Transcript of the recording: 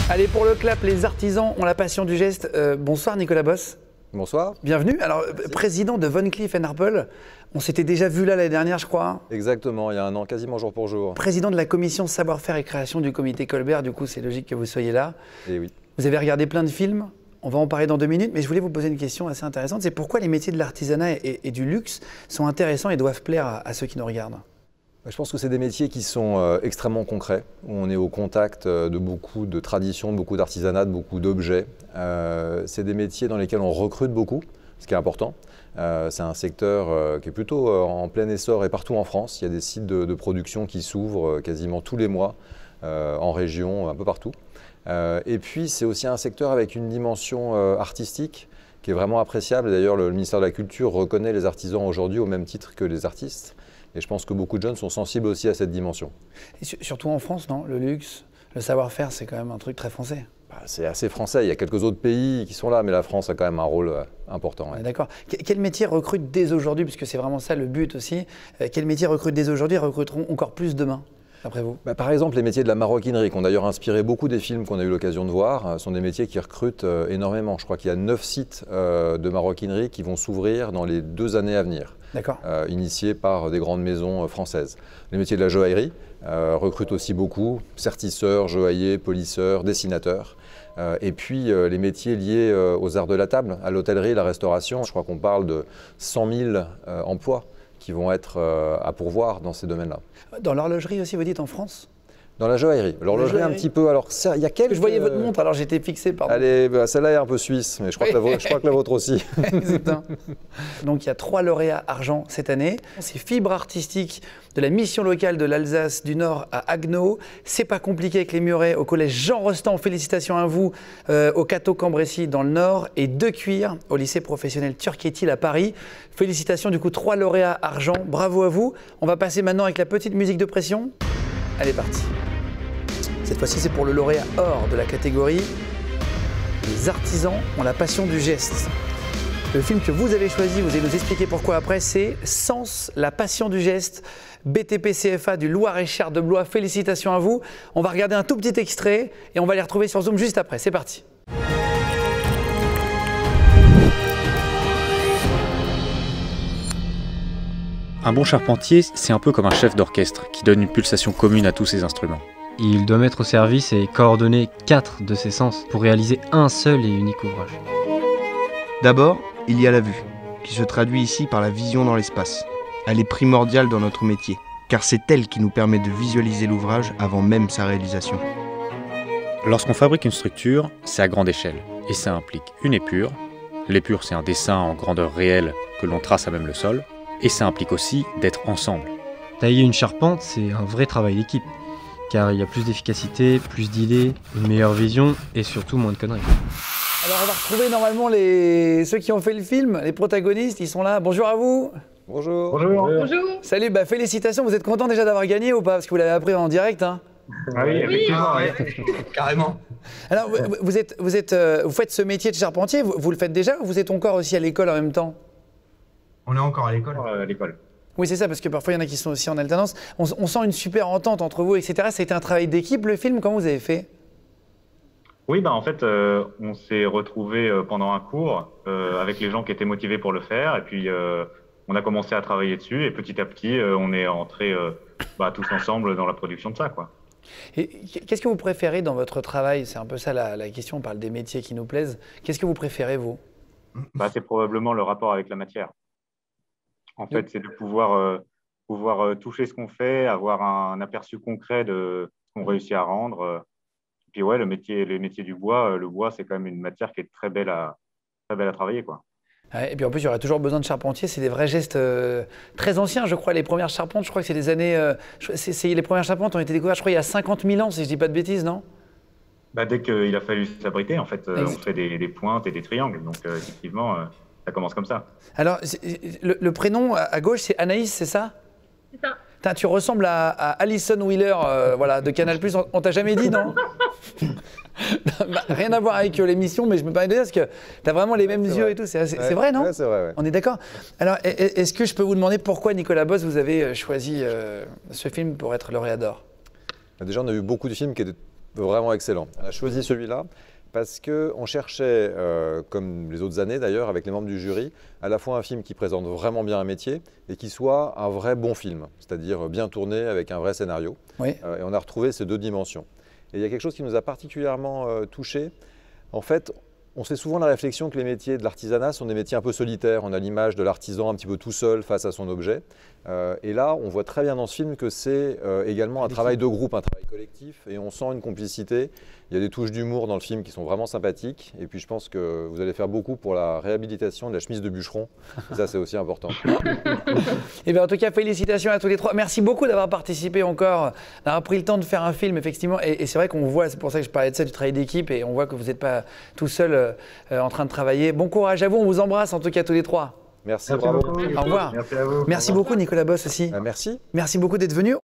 Allez, pour le clap, les artisans ont la passion du geste. Bonsoir Nicolas Boss. Bonsoir. Bienvenue. Alors, président de Van Cleef & Arpels, on s'était déjà vu là l'année dernière, je crois. Exactement, il y a un an, quasiment jour pour jour. Président de la commission savoir-faire et création du comité Colbert, du coup c'est logique que vous soyez là. Et oui. Vous avez regardé plein de films, on va en parler dans 2 minutes, mais je voulais vous poser une question assez intéressante. C'est pourquoi les métiers de l'artisanat et du luxe sont intéressants et doivent plaire à ceux qui nous regardent? Je pense que c'est des métiers qui sont extrêmement concrets, où on est au contact de beaucoup de traditions, de beaucoup d'artisanat, de beaucoup d'objets. C'est des métiers dans lesquels on recrute beaucoup, ce qui est important. C'est un secteur qui est plutôt en plein essor et partout en France. Il y a des sites de production qui s'ouvrent quasiment tous les mois en région, un peu partout. Et puis c'est aussi un secteur avec une dimension artistique qui est vraiment appréciable. D'ailleurs, le ministère de la Culture reconnaît les artisans aujourd'hui au même titre que les artistes. Et je pense que beaucoup de jeunes sont sensibles aussi à cette dimension. Et surtout en France, non? Le luxe, le savoir-faire, c'est quand même un truc très français. C'est assez français. Il y a quelques autres pays qui sont là, mais la France a quand même un rôle important. Ouais. D'accord. Quel métier recrute dès aujourd'hui, puisque c'est vraiment ça le but aussi, quel métier recrute dès aujourd'hui et recruteront encore plus demain, d'après vous? Par exemple, les métiers de la maroquinerie, qui ont d'ailleurs inspiré beaucoup des films qu'on a eu l'occasion de voir, sont des métiers qui recrutent énormément. Je crois qu'il y a 9 sites de maroquinerie qui vont s'ouvrir dans les 2 années à venir. Initiés par des grandes maisons françaises. Les métiers de la joaillerie recrutent aussi beaucoup, sertisseurs, joailliers, polisseurs, dessinateurs. Et puis les métiers liés aux arts de la table, à l'hôtellerie, la restauration. Je crois qu'on parle de 100 000 emplois qui vont être à pourvoir dans ces domaines-là. Dans l'horlogerie aussi, vous dites en France? Dans la joaillerie. L'horlogerie un petit peu. Alors, il y a quelques... Je voyais votre montre, alors j'étais fixé par... Allez, celle-là est un peu suisse, mais je crois, je crois que la vôtre aussi. Donc il y a 3 lauréats argent cette année. C'est fibre artistique de la mission locale de l'Alsace du Nord à Haguenau. C'est pas compliqué avec les Murets au collège Jean Rostand. Félicitations à vous au Cateau Cambrésis dans le Nord et De Cuir au lycée professionnel Turquetil à Paris. Félicitations du coup 3 lauréats argent. Bravo à vous. On va passer maintenant avec la petite musique de pression. Elle est partie. Cette fois-ci, c'est pour le lauréat or de la catégorie « Les artisans ont la passion du geste ». Le film que vous avez choisi, vous allez nous expliquer pourquoi après, c'est « Sens, la passion du geste ». BTP CFA du Loir-et-Cher de Blois, félicitations à vous. On va regarder un tout petit extrait et on va les retrouver sur Zoom juste après. C'est parti. Un bon charpentier, c'est un peu comme un chef d'orchestre qui donne une pulsation commune à tous ses instruments. Il doit mettre au service et coordonner 4 de ses sens pour réaliser un seul et unique ouvrage. D'abord, il y a la vue, qui se traduit ici par la vision dans l'espace. Elle est primordiale dans notre métier, car c'est elle qui nous permet de visualiser l'ouvrage avant même sa réalisation. Lorsqu'on fabrique une structure, c'est à grande échelle, et ça implique une épure. L'épure, c'est un dessin en grandeur réelle que l'on trace à même le sol, et ça implique aussi d'être ensemble. Tailler une charpente, c'est un vrai travail d'équipe, car il y a plus d'efficacité, plus d'idées, une meilleure vision et surtout moins de conneries. Alors on va retrouver normalement ceux qui ont fait le film, les protagonistes, ils sont là. Bonjour à vous. Bonjour. Bonjour. Bonjour. Salut, félicitations, vous êtes content déjà d'avoir gagné ou pas? Parce que vous l'avez appris en direct, hein? Ah oui, effectivement, oui. Carrément. Alors vous faites ce métier de charpentier, vous le faites déjà ou vous êtes encore aussi à l'école en même temps? On est encore à l'école. À l'école. Oui, c'est ça, parce que parfois, il y en a qui sont aussi en alternance. On sent une super entente entre vous, etc. Ça a été un travail d'équipe, le film. Comment vous avez fait? Oui, en fait, on s'est retrouvés pendant un cours avec les gens qui étaient motivés pour le faire. Et puis, on a commencé à travailler dessus. Et petit à petit, on est entrés tous ensemble dans la production de ça, quoi. Et qu'est-ce que vous préférez dans votre travail? C'est un peu ça la question. On parle des métiers qui nous plaisent. Qu'est-ce que vous préférez, vous? C'est probablement le rapport avec la matière. En fait, c'est de pouvoir toucher ce qu'on fait, avoir un aperçu concret de ce qu'on réussit à rendre. Puis ouais, les métiers du bois, le bois, c'est quand même une matière qui est très belle à travailler, quoi. Ouais, et puis en plus, il y aura toujours besoin de charpentiers. C'est des vrais gestes très anciens, je crois. Les premières charpentes, je crois que c'est des années... les premières charpentes ont été découvertes, je crois, il y a 50 000 ans, si je ne dis pas de bêtises, non? Dès qu'il a fallu s'abriter, en fait, on fait des pointes et des triangles. Donc, effectivement... ça commence comme ça. Alors, le prénom à gauche, c'est Anaïs, c'est ça? C'est ça. Putain, tu ressembles à Alison Wheeler de Canal+. On t'a jamais dit, non? Rien à voir avec l'émission, mais je me permets de dire parce que tu as vraiment les mêmes yeux et tout. C'est vrai, non? Ouais, c'est vrai, ouais. On est d'accord? Alors, est-ce que je peux vous demander pourquoi, Nicolas Boss, vous avez choisi ce film pour être lauréat d'or? Déjà, on a eu beaucoup de films qui étaient Vraiment excellent. On a choisi celui-là parce qu'on cherchait, comme les autres années d'ailleurs, avec les membres du jury, à la fois un film qui présente vraiment bien un métier et qui soit un vrai bon film, c'est-à-dire bien tourné avec un vrai scénario. Oui. Et on a retrouvé ces deux dimensions. Et il y a quelque chose qui nous a particulièrement touchés. En fait, on se fait souvent la réflexion que les métiers de l'artisanat sont des métiers un peu solitaires. On a l'image de l'artisan un petit peu tout seul face à son objet. Et là, on voit très bien dans ce film que c'est également un travail de groupe, un travail collectif. Et on sent une complicité. Il y a des touches d'humour dans le film qui sont vraiment sympathiques. Et puis je pense que vous allez faire beaucoup pour la réhabilitation de la chemise de bûcheron. Et ça, c'est aussi important. Et bien, en tout cas, félicitations à tous les trois. Merci beaucoup d'avoir participé encore, d'avoir pris le temps de faire un film, effectivement. Et c'est vrai qu'on voit, c'est pour ça que je parlais de ça, du travail d'équipe. Et on voit que vous n'êtes pas tout seul en train de travailler. Bon courage à vous, on vous embrasse en tout cas tous les trois. Merci, bravo. Au revoir. Merci à vous. Merci beaucoup Nicolas Boss aussi. Merci. Merci beaucoup d'être venu.